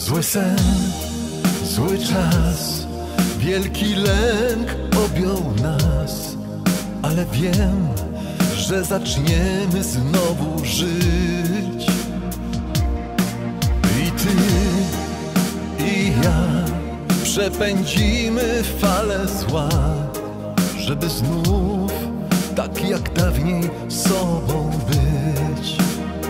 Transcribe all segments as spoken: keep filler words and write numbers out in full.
Zły sen, zły czas, wielki lęk objął nas, ale wiem, że zaczniemy znowu żyć. I ty, i ja przepędzimy falę zła, żeby znów tak jak dawniej sobą być.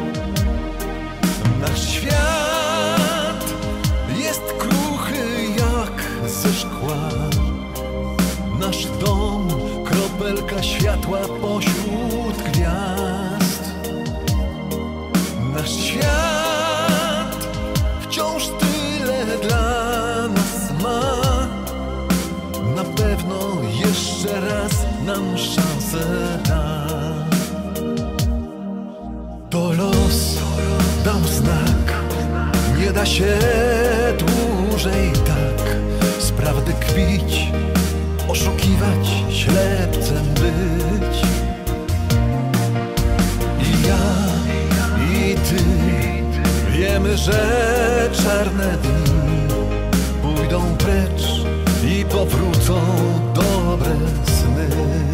Nasz świat jest kruchy jak ze szkła, nasz dom kropelka światła pośród gwiazd. Nasz świat wciąż tyle dla nas ma, na pewno jeszcze raz nam szansę da. To los dał znak, nie da się dłużej tak z prawdy kpić, oszukiwać, ślepcem być. I ja, i ty wiemy, że czarne dni pójdą precz i powrócą dobre sny.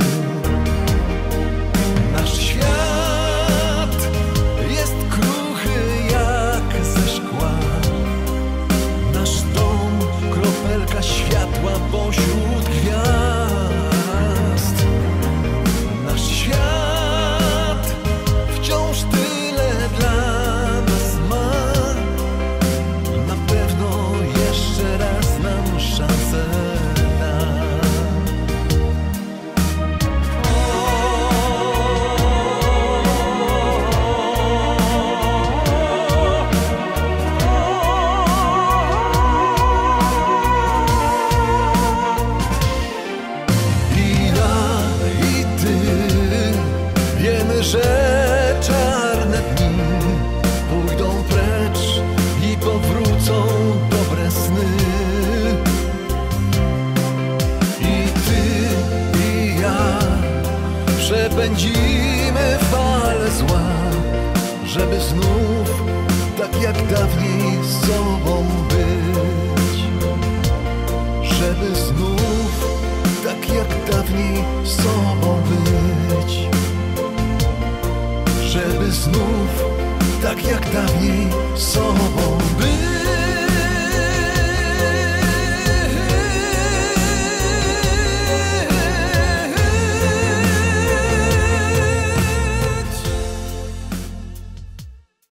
Nasz świat jest kruchy jak ze szkła, nasz dom kropelka światła pośród gwiazd. Nasz świat wciąż tyle dla nas ma, na pewno jeszcze raz nam szansę da. I ja, i ty wiemy, że czarne dni pójdą precz i powrócą dobre sny. I ty, i ja przepędzimy falę zła, żeby znów tak jak dawniej z sobą być. Żeby znów tak jak dawniej z sobą być. Żeby znów tak jak dawniej z